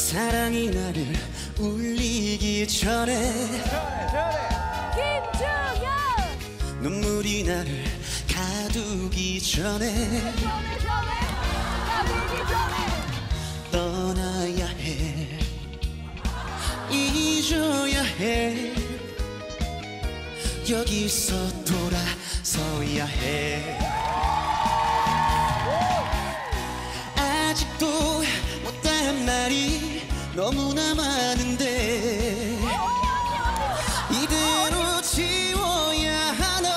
사랑이 나를 울리기 전에 김주현 눈물이 나를 가두기 전에 떠나야 해 잊어야 해 여기서 돌아서야 해 아직도 못한 말이 너무나 많은데 이대로 지워야 하나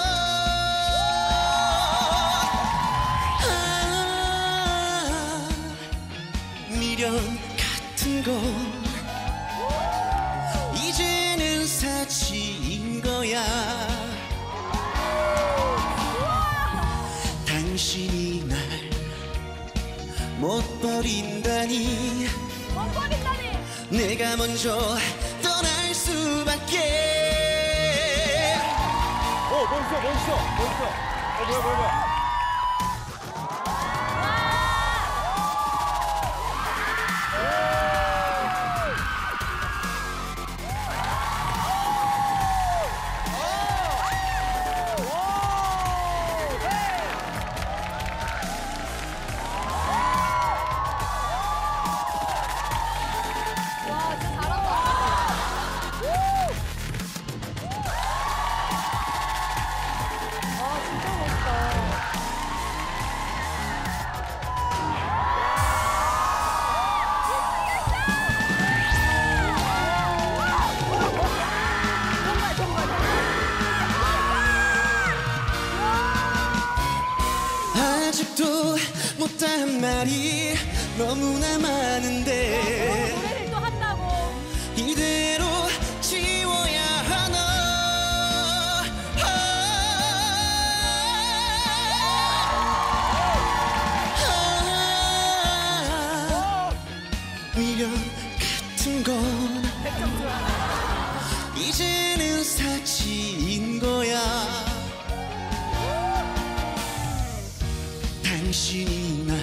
미련 같은 거 이제는 사치인 거야 당신이 날 못 버린다니 내가 먼저 떠날 수밖에 멋있어. 뭐야. 아직도 못한 말이 너무나 많은데 노래를 또 한다고 이대로 지워야 하나 미련 같은 건 이제는 사치인 거야 당신이 날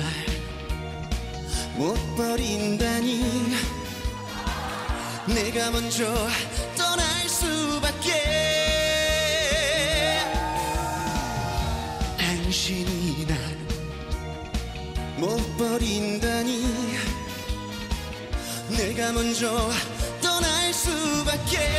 못 버린다니 내가 먼저 떠날 수밖에 당신이 날 못 버린다니 내가 먼저 떠날 수밖에